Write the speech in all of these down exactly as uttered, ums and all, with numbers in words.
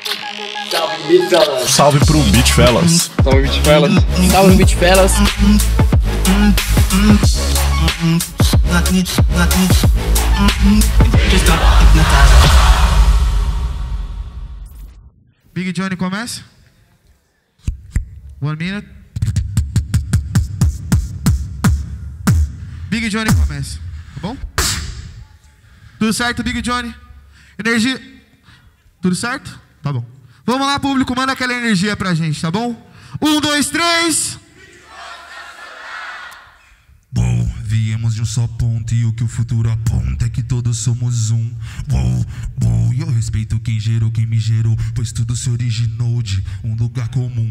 Salve, Beat Fellas. Salve pro Beat Fellas. Salve, Beat Fellas. Salve, Beat Fellas. Big Johnny começa. One minute. Big Johnny começa, tá bom? Tudo certo, Big Johnny? Energia? Tudo certo? Tá bom. Vamos lá, público, manda aquela energia pra gente, tá bom? Um, dois, três. Uou, viemos de um só ponto e o que o futuro aponta é que todos somos um. Uou, uou, e eu respeito quem gerou, quem me gerou, pois tudo se originou de um lugar comum.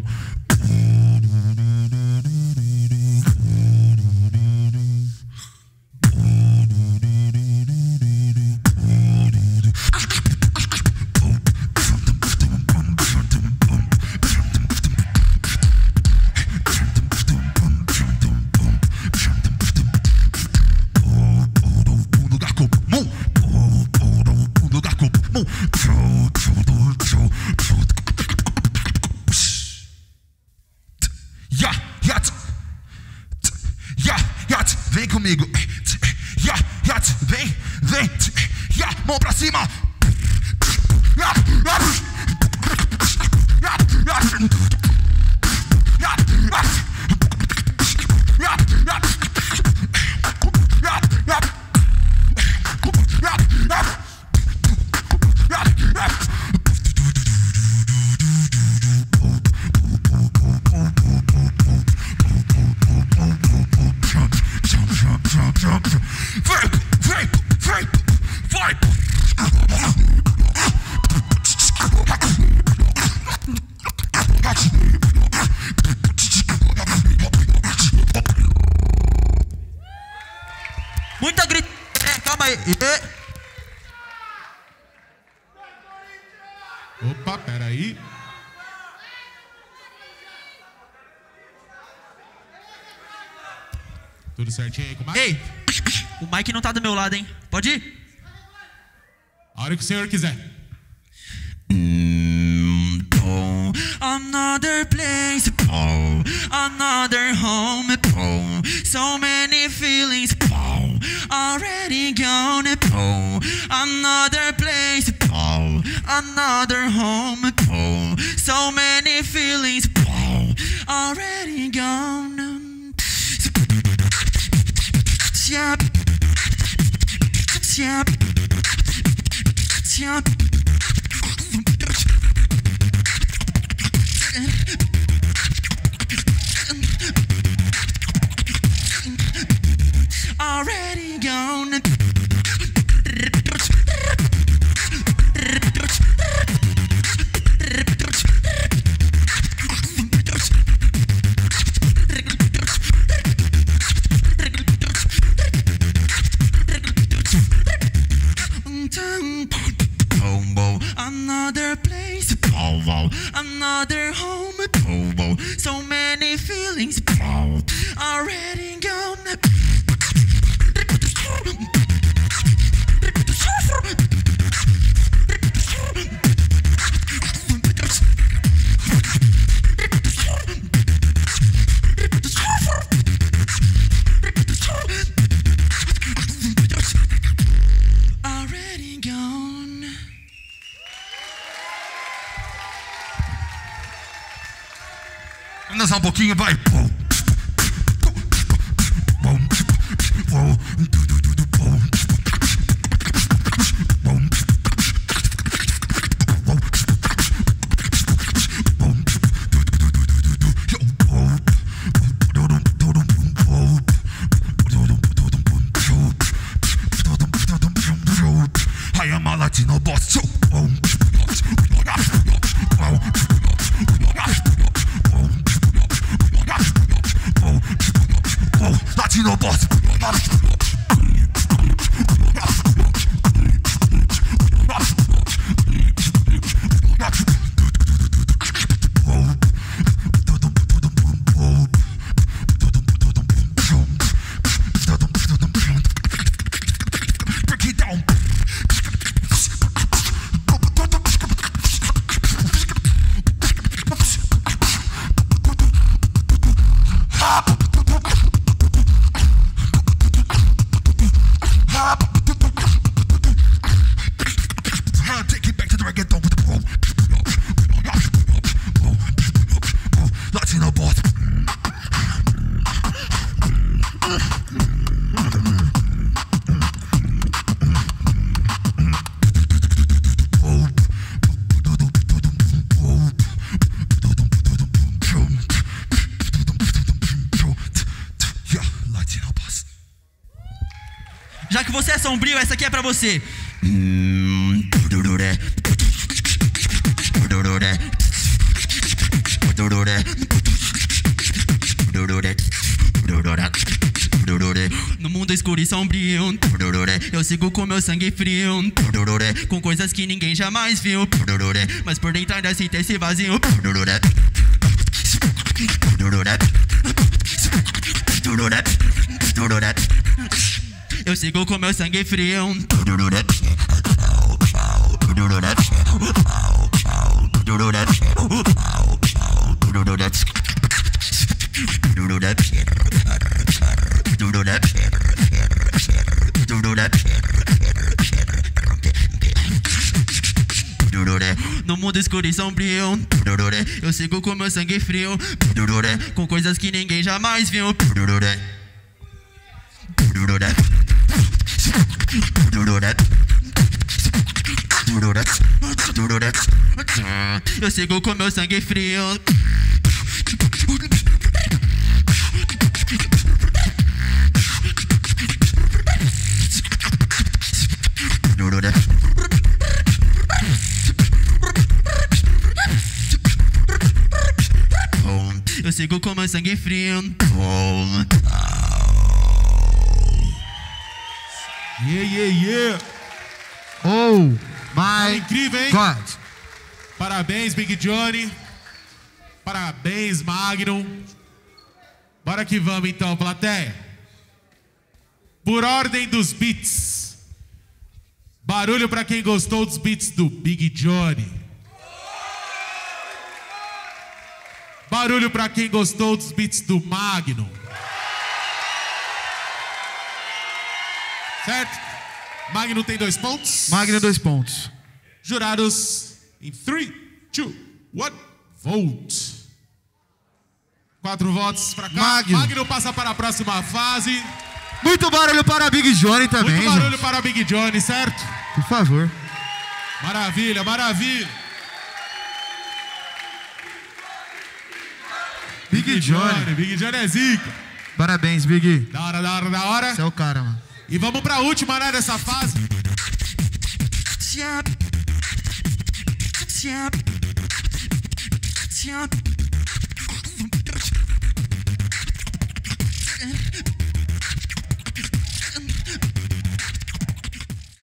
Vem comigo, yeah, yeah, vem, vem, yeah, mão pra cima. Vem, vem, vem, vai. Muita grita. É, calma aí. Opa, peraí. Tudo certinho aí com o Mike? Ei, o Mike não tá do meu lado, hein? Pode ir? A hora que o senhor quiser. Mm, oh, another place, oh, another home, oh, so many feelings, oh, already gone, oh, another place, oh, another home, oh, so many feelings, oh, already gone. Tchap, tchap, tchap. Already gone. Another place, oh, oh, another home, oh, oh, so many feelings, oh, already gone. Already gone. Vamos dançar um pouquinho, vai. I am a Latino boss. Latino boss. sombrio, essa aqui é pra você. No mundo escuro e sombrio, eu sigo com meu sangue frio, com coisas que ninguém jamais viu, mas por dentro ainda sinto esse vazio. Eu sigo com meu sangue frio. No mundo escuro e sombrio, eu sigo com meu sangue frio, com coisas que ninguém jamais viu. Eu sigo com meu sangue frio. Eu sigo com meu sangue frio. Yeah, yeah, yeah. Oh Tá my incrível, hein? God. Parabéns, Big Johnny. Parabéns, Magnum. Bora que vamos então, plateia. Por ordem dos beats. Barulho pra quem gostou dos beats do Big Johnny. Barulho pra quem gostou dos beats do Magnum. Certo? Magnum tem dois pontos. Magno, dois pontos. Jurados em três, dois, um, vote. Quatro votos pra cá. Magno. Magno passa para a próxima fase. Muito barulho para Big Johnny também, Muito barulho gente. para Big Johnny, certo? Por favor. Maravilha, maravilha. Big Johnny. Big Johnny é zica. Parabéns, Big. Da hora, da hora, da hora. Você é o cara, mano. E vamos pra última, né, dessa fase. Tchap. Tchap. Tchap.